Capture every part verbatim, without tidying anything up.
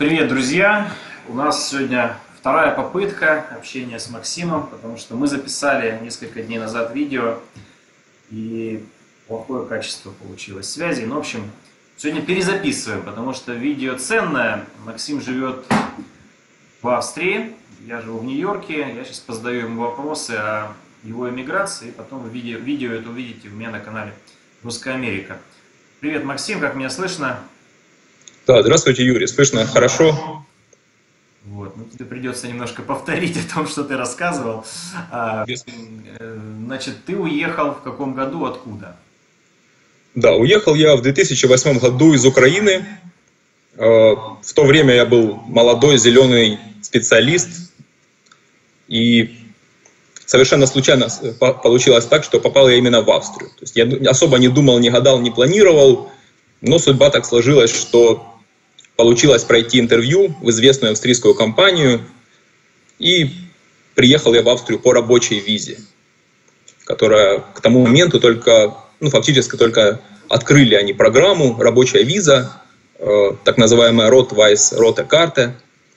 Привет, друзья! У нас сегодня вторая попытка общения с Максимом, потому что мы записали несколько дней назад видео, и плохое качество получилось связи. Ну, в общем, сегодня перезаписываем, потому что видео ценное. Максим живет в Австрии, я живу в Нью-Йорке. Я сейчас позадаю ему вопросы о его эмиграции, и потом видео, видео это увидите у меня на канале Русская Америка. Привет, Максим, как меня слышно? Да, здравствуйте, Юрий, слышно хорошо? Вот, ну тебе придется немножко повторить о том, что ты рассказывал. А, значит, ты уехал в каком году, откуда? Да, уехал я в две тысячи восьмом году из Украины. В то время я был молодой, зеленый специалист. И совершенно случайно получилось так, что попал я именно в Австрию. То есть я особо не думал, не гадал, не планировал. Но судьба так сложилась, что получилось пройти интервью в известную австрийскую компанию. И приехал я в Австрию по рабочей визе, которая к тому моменту только, ну фактически только открыли они программу «Рабочая виза», э, так называемая «Rot-Weiss Rote-Karte».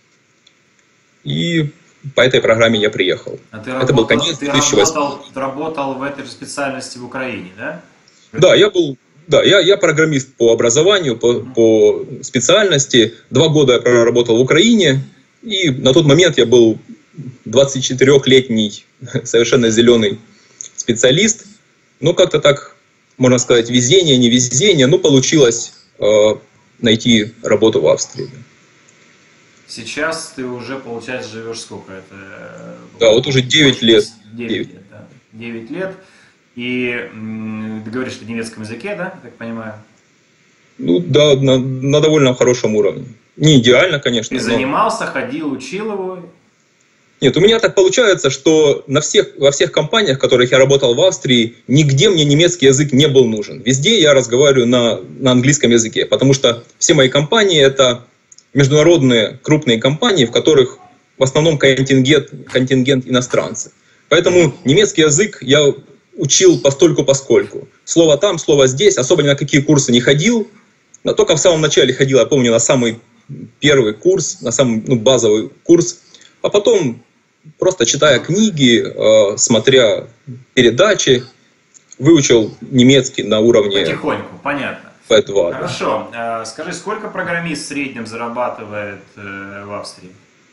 И по этой программе я приехал. А ты Это работал, был конец ты две тысячи восьмого. работал, ты работал в этой же специальности в Украине, да? Да, я был... Да, я, я программист по образованию, по, по специальности. Два года я проработал в Украине, и на тот момент я был двадцатичетырёхлетний, совершенно зеленый специалист. Но как-то так, можно сказать, везение, не везение, но получилось э, найти работу в Австрии. Сейчас ты уже, получается, живешь сколько? Это... Да, вот уже девять лет. девять лет, да. девять лет. И м, ты говоришь на немецком языке, да, я так понимаю? Ну да, на, на довольно хорошем уровне. Не идеально, конечно. Ты но... занимался, ходил, учил его? Нет, у меня так получается, что на всех, во всех компаниях, в которых я работал в Австрии, нигде мне немецкий язык не был нужен. Везде я разговариваю на, на английском языке, потому что все мои компании — это международные крупные компании, в которых в основном контингент, контингент иностранцев. Поэтому немецкий язык я учил постольку-поскольку. Слово там, слово здесь, особо ни на какие курсы не ходил. Но только в самом начале ходил, я помню, на самый первый курс, на самый ну, базовый курс. А потом, просто читая книги, э, смотря передачи, выучил немецкий на уровне... Потихоньку, понятно. би два. Хорошо. Да. Скажи, сколько программист в среднем зарабатывает э, в Австрии?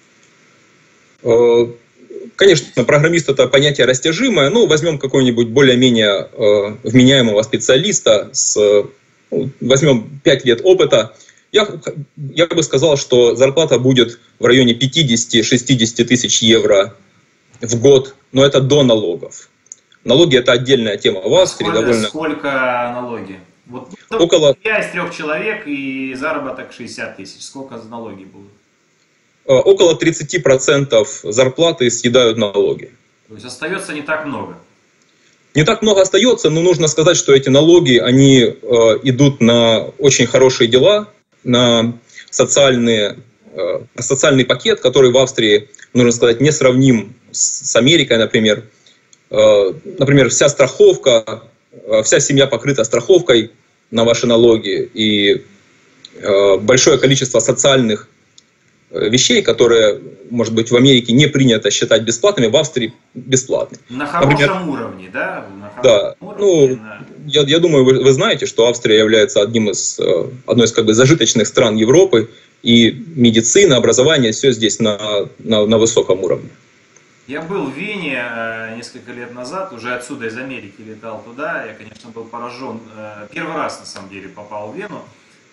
Э, Конечно, программист — это понятие растяжимое, но возьмем какого-нибудь более-менее э, вменяемого специалиста, с, ну, возьмем пять лет опыта. Я, я бы сказал, что зарплата будет в районе пятидесяти-шестидесяти тысяч евро в год, но это до налогов. Налоги — это отдельная тема в Австрии. Сколько, довольно... сколько налоги? Вот, Около... Я из трех человек и заработок шестьдесят тысяч. Сколько за налоги будут? Около тридцати процентов зарплаты съедают налоги. То есть остается не так много? Не так много остается, но нужно сказать, что эти налоги, они э, идут на очень хорошие дела, на социальные, э, социальный пакет, который в Австрии, нужно сказать, не сравним с, с Америкой, например. Э, например, вся страховка, э, вся семья покрыта страховкой на ваши налоги, и э, большое количество социальных вещей, которые, может быть, в Америке не принято считать бесплатными, в Австрии бесплатны. На хорошем Например, уровне, да? На хорошем да. уровне, ну, на... я, я думаю, вы, вы знаете, что Австрия является одним из, одной из как бы зажиточных стран Европы, и медицина, образование, все здесь на, на, на высоком уровне. Я был в Вене э, несколько лет назад, уже отсюда из Америки летал туда, я, конечно, был поражен, э, первый раз, на самом деле, попал в Вену,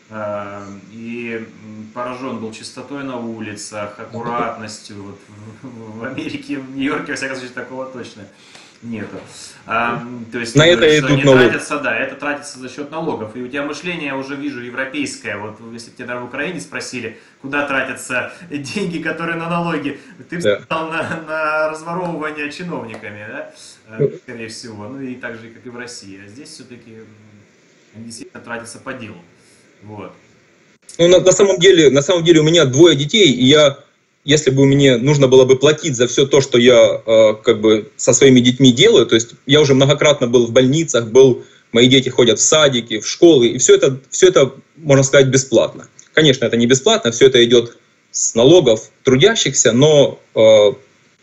и поражен был чистотой на улицах, аккуратностью. Вот в Америке, в Нью-Йорке, во всяком случае, такого точно нету. А, то есть, на это говоришь, идут они налоги. тратятся, да, это тратится за счет налогов. И у тебя мышление, я уже вижу, европейское. Вот если тебя в Украине спросили, куда тратятся деньги, которые на налоги, ты да. сказал на, на разворовывание чиновниками, да? Скорее всего. Ну и так же, как и в России. А здесь все-таки они действительно тратятся по делу. Вот. Ну, на, на, самом деле, на самом деле у меня двое детей, и я, если бы мне нужно было бы платить за все то, что я э, как бы со своими детьми делаю, то есть я уже многократно был в больницах, был, мои дети ходят в садики, в школы, и все это, все это, можно сказать, бесплатно. Конечно, это не бесплатно, все это идет с налогов трудящихся, но, э,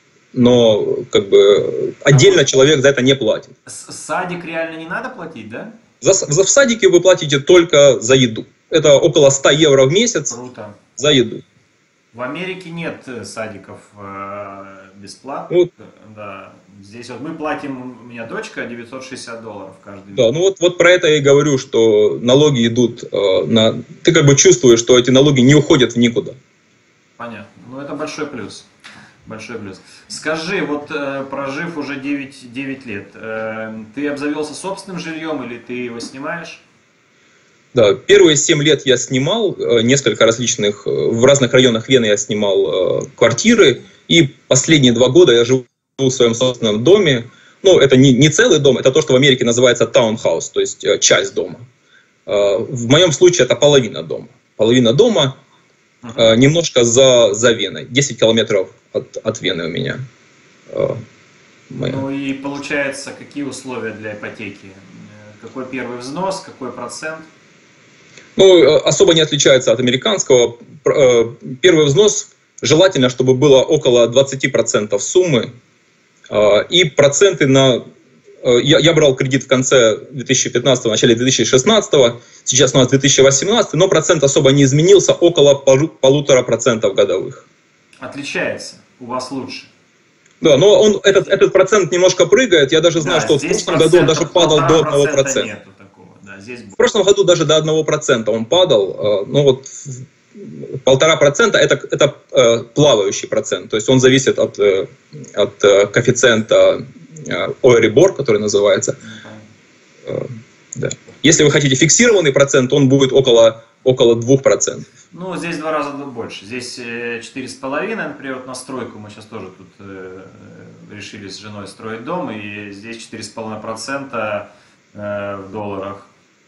но как бы отдельно человек за это не платит. Садик реально не надо платить, да? За, за, в садике вы платите только за еду. Это около ста евро в месяц. Круто. За еду. В Америке нет садиков э, бесплатно. Вот. Да. Здесь вот мы платим, у меня дочка, девятьсот шестьдесят долларов каждый месяц. Да, ну вот, вот про это я и говорю, что налоги идут э, на... Ты как бы чувствуешь, что эти налоги не уходят в никуда. Понятно. Ну это большой плюс. Большой плюс. Скажи, вот э, прожив уже девять, девять лет, э, ты обзавелся собственным жильем или ты его снимаешь? Да, первые семь лет я снимал э, несколько различных, э, в разных районах Вены я снимал э, квартиры, и последние два года я живу в своем собственном доме. Ну, это не, не целый дом, это то, что в Америке называется таунхаус, то есть э, часть дома. Э, в моем случае это половина дома. Половина дома, э, немножко за, за Веной, десять километров от, от Вены у меня. Э, моя. Ну и получается, какие условия для ипотеки? Какой первый взнос, какой процент? Ну, особо не отличается от американского. Первый взнос желательно, чтобы было около двадцати процентов суммы. И проценты на... Я, я брал кредит в конце две тысячи пятнадцатого, начале две тысячи шестнадцатого, сейчас у нас две тысячи восемнадцатый, но процент особо не изменился, около полутора процентов годовых. Отличается, у вас лучше. Да, но он, этот, этот процент немножко прыгает. Я даже знаю, да, что в прошлом году он даже падал до одного процента. Нету такого. Да, здесь... В прошлом году даже до одного процента он падал. Ну вот полтора процента это, это э, плавающий процент. То есть он зависит от, э, от э, коэффициента э, Euribor, который называется. Э, да. Если вы хотите фиксированный процент, он будет около, около двух процентов. Ну, здесь в два раза больше. Здесь четыре с половиной, например, вот на стройку мы сейчас тоже тут э, решили с женой строить дом, и здесь четыре с половиной процента э, в долларах,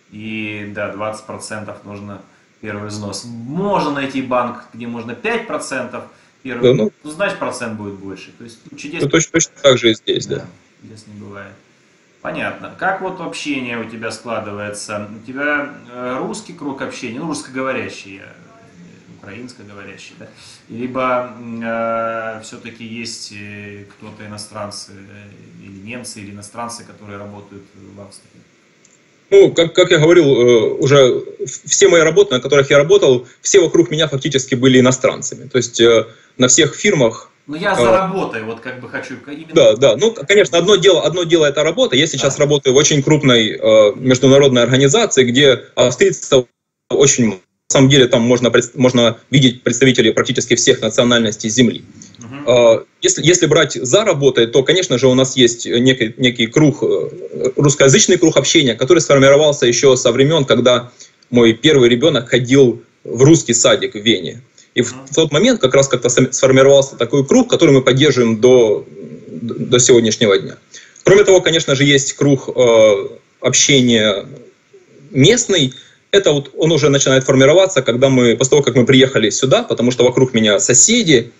и да, двадцать процентов нужно первый взнос. Можно найти банк, где можно пять процентов, первый, да, ну, ну, значит процент будет больше. То есть чудес... Ну, точно, точно так же и здесь, да. Да, здесь не бывает. Понятно. Как вот общение у тебя складывается? У тебя русский круг общения, ну, русскоговорящий, украинскоговорящий, да? Либо э, все-таки есть кто-то иностранцы, или немцы, или иностранцы, которые работают в Австрии? Ну, как, как я говорил, уже все мои работы, на которых я работал, все вокруг меня фактически были иностранцами. То есть на всех фирмах... Ну, я за работой, вот как бы хочу... Именно... Да, да. Ну, конечно, одно дело, одно дело это работа. Я сейчас да. работаю в очень крупной э, международной организации, где австрийцев очень много. На самом деле там можно, можно видеть представителей практически всех национальностей Земли. Uh-huh. Если, если брать за работой, то, конечно же, у нас есть некий, некий круг, русскоязычный круг общения, который сформировался еще со времен, когда мой первый ребенок ходил в русский садик в Вене. И в тот момент как раз как-то сформировался такой круг, который мы поддерживаем до, до сегодняшнего дня. Кроме того, конечно же, есть круг э, общения местный. Это вот он уже начинает формироваться, когда мы, после того, как мы приехали сюда, потому что вокруг меня соседи.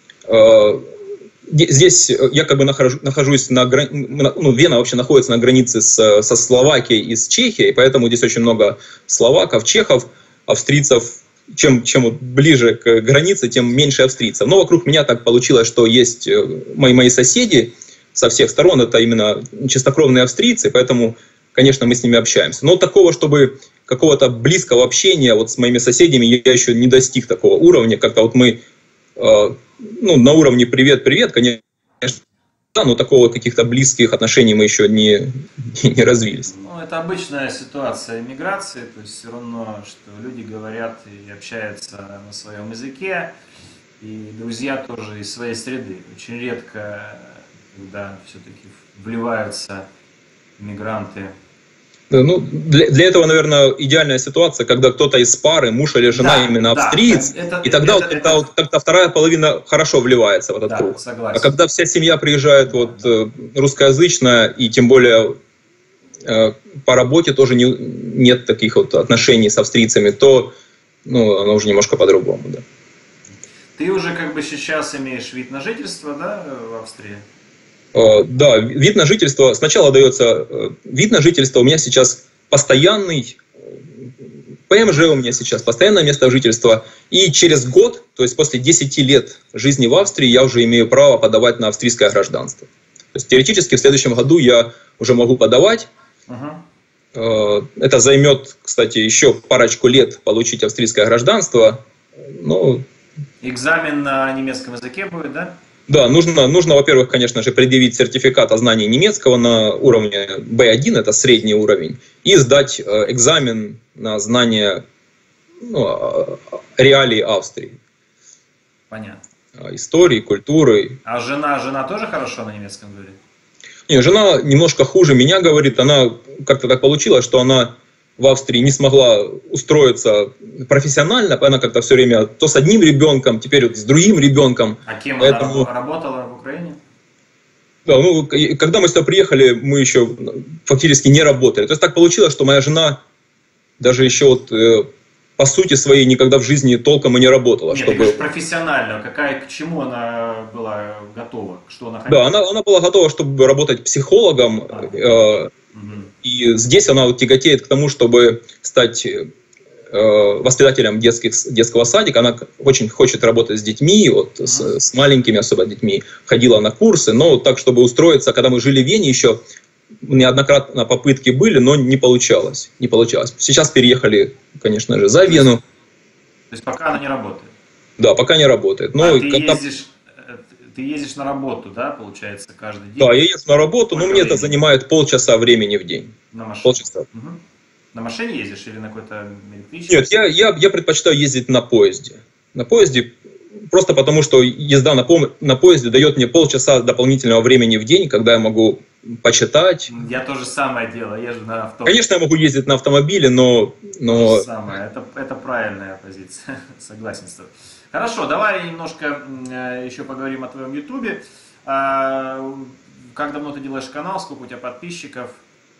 Э, здесь я как бы нахожусь, нахожусь на границе, ну, Вена вообще находится на границе с, со Словакией и с Чехией, поэтому здесь очень много словаков, чехов, австрийцев. Чем, чем ближе к границе, тем меньше австрийцев. Но вокруг меня так получилось, что есть мои, мои соседи со всех сторон, это именно чистокровные австрийцы, поэтому, конечно, мы с ними общаемся. Но такого, чтобы какого-то близкого общения вот с моими соседями, я еще не достиг такого уровня. Как-то вот мы э, ну, на уровне «привет-привет», конечно, да, но такого каких-то близких отношений мы еще не, не развились. Ну, это обычная ситуация иммиграции, то есть все равно, что люди говорят и общаются на своем языке, и друзья тоже из своей среды. Очень редко, когда все-таки вливаются иммигранты. Да, ну, для, для этого, наверное, идеальная ситуация, когда кто-то из пары, муж или жена, да, именно да, австриец, это, и тогда это, вот, это, это, вот, как-то вторая половина хорошо вливается в этот да, круг. Согласен. А когда вся семья приезжает вот, русскоязычная, и тем более э, по работе тоже не, нет таких вот отношений с австрийцами, то ну, оно уже немножко по-другому. Да. Ты уже как бы сейчас имеешь вид на жительство, да, в Австрии? Да, вид на жительство, сначала дается вид на жительство, у меня сейчас постоянный, ПМЖ у меня сейчас, постоянное место жительства, и через год, то есть после десяти лет жизни в Австрии я уже имею право подавать на австрийское гражданство. То есть теоретически в следующем году я уже могу подавать. Uh-huh. Это займет, кстати, еще парочку лет получить австрийское гражданство. Но... Экзамен на немецком языке будет, да? Да, нужно, нужно, во-первых, конечно же, предъявить сертификат о знании немецкого на уровне бэ один, это средний уровень, и сдать экзамен на знание, ну, реалий Австрии. Понятно. Истории, культуры. А жена, жена тоже хорошо на немецком говорит? Нет, жена немножко хуже меня говорит. Она как-то так получилось, что она в Австрии не смогла устроиться профессионально. Она как-то все время то с одним ребенком, теперь вот с другим ребенком. А кем Поэтому... она работала в Украине? Да, ну, когда мы сюда приехали, мы еще фактически не работали. То есть так получилось, что моя жена даже еще вот... по сути своей никогда в жизни толком и не работала. Нет, чтобы... профессионально, какая, к чему она была готова? Что она хотела? Да, она, она была готова, чтобы работать психологом. А, э, угу. И здесь она вот тяготеет к тому, чтобы стать э, воспитателем детских, детского садика. Она очень хочет работать с детьми, вот, угу. с, с маленькими особо детьми. Ходила на курсы, но так, чтобы устроиться, когда мы жили в Вене еще, неоднократно попытки были, но не получалось. Не получалось. Сейчас переехали, конечно же, за Вену. То есть пока она не работает? Да, пока не работает. Но а ты, когда... ездишь, ты ездишь на работу, да, получается, каждый день? Да, я езжу на работу, Сколько но мне времени? Это занимает полчаса времени в день. На машине? Полчаса. Угу. На машине ездишь или на какой-то электричестве? Нет, я, я, я предпочитаю ездить на поезде. На поезде просто потому, что езда на, по... на поезде дает мне полчаса дополнительного времени в день, когда я могу почитать. Я то же самое делаю, езжу на автобусе. Конечно, я могу ездить на автомобиле, но... но... То же самое, это, это правильная позиция, согласен с тобой. Хорошо, давай немножко еще поговорим о твоем ютубе. Как давно ты делаешь канал, сколько у тебя подписчиков?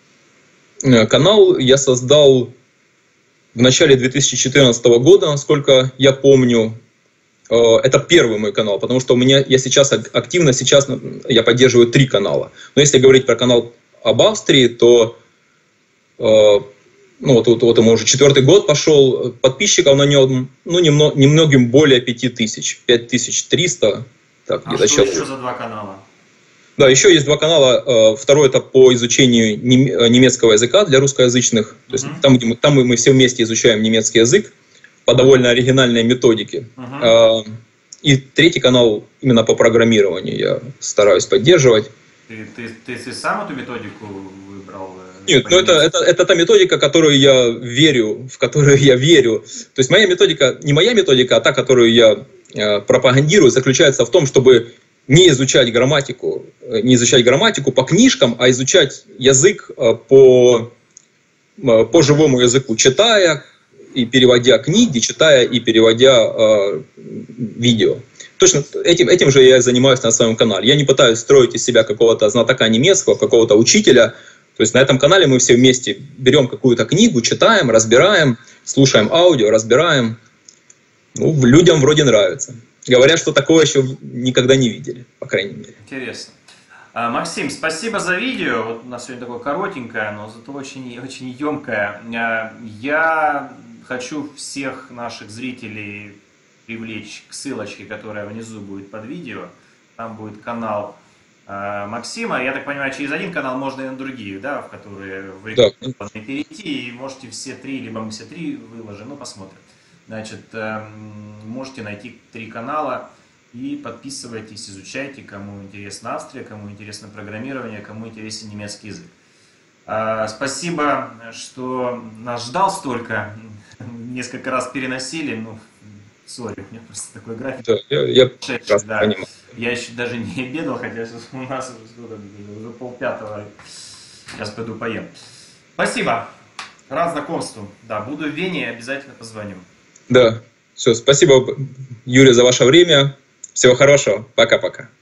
Канал я создал в начале две тысячи четырнадцатого года, насколько я помню. Это первый мой канал, потому что у меня, я сейчас активно, сейчас я поддерживаю три канала. Но если говорить про канал об Австрии, то ну, вот, вот, вот ему уже четвертый год пошел, подписчиков на нем ну, немного, немногим более пяти тысяч, пять тысяч триста. Так, а что сейчас. Еще за два канала? Да, еще есть два канала. Второй это по изучению немецкого языка для русскоязычных. То есть mm-hmm. там, где мы, там мы все вместе изучаем немецкий язык по довольно оригинальной методике. Uh-huh. И третий канал именно по программированию я стараюсь поддерживать. Ты, ты, ты, ты сам эту методику выбрал? Нет, ну это, это, это та методика, которую я верю, в которую я верю. То есть моя методика, не моя методика, а та, которую я э, пропагандирую, заключается в том, чтобы не изучать грамматику, не изучать грамматику по книжкам, а изучать язык э, по, э, по живому языку, читая и переводя книги, читая и переводя э, видео. Точно этим, этим же я занимаюсь на своем канале. Я не пытаюсь строить из себя какого-то знатока немецкого, какого-то учителя. То есть на этом канале мы все вместе берем какую-то книгу, читаем, разбираем, слушаем аудио, разбираем. Ну, людям вроде нравится. Говорят, что такого еще никогда не видели, по крайней мере. Интересно. Максим, спасибо за видео. Вот у нас сегодня такое коротенькое, но зато очень, очень емкое. Я хочу всех наших зрителей привлечь к ссылочке, которая внизу будет под видео. Там будет канал э, Максима. Я так понимаю, через один канал можно и на другие, да, в которые вы да. перейти. И можете все три, либо мы все три выложим, ну посмотрим. Значит, э, можете найти три канала и подписывайтесь, изучайте, кому интересна Австрия, кому интересно программирование, кому интересен немецкий язык. Э, спасибо, что нас ждал столько. Несколько раз переносили, ну, сори, у меня просто такой график. Да, я, я, шедший, да. Я еще даже не обедал, хотя у нас уже полпятого. Сейчас пойду поем. Спасибо. Рад знакомству. Да, буду в Вене, обязательно позвоню. Да, все, спасибо, Юрий, за ваше время. Всего хорошего. Пока-пока.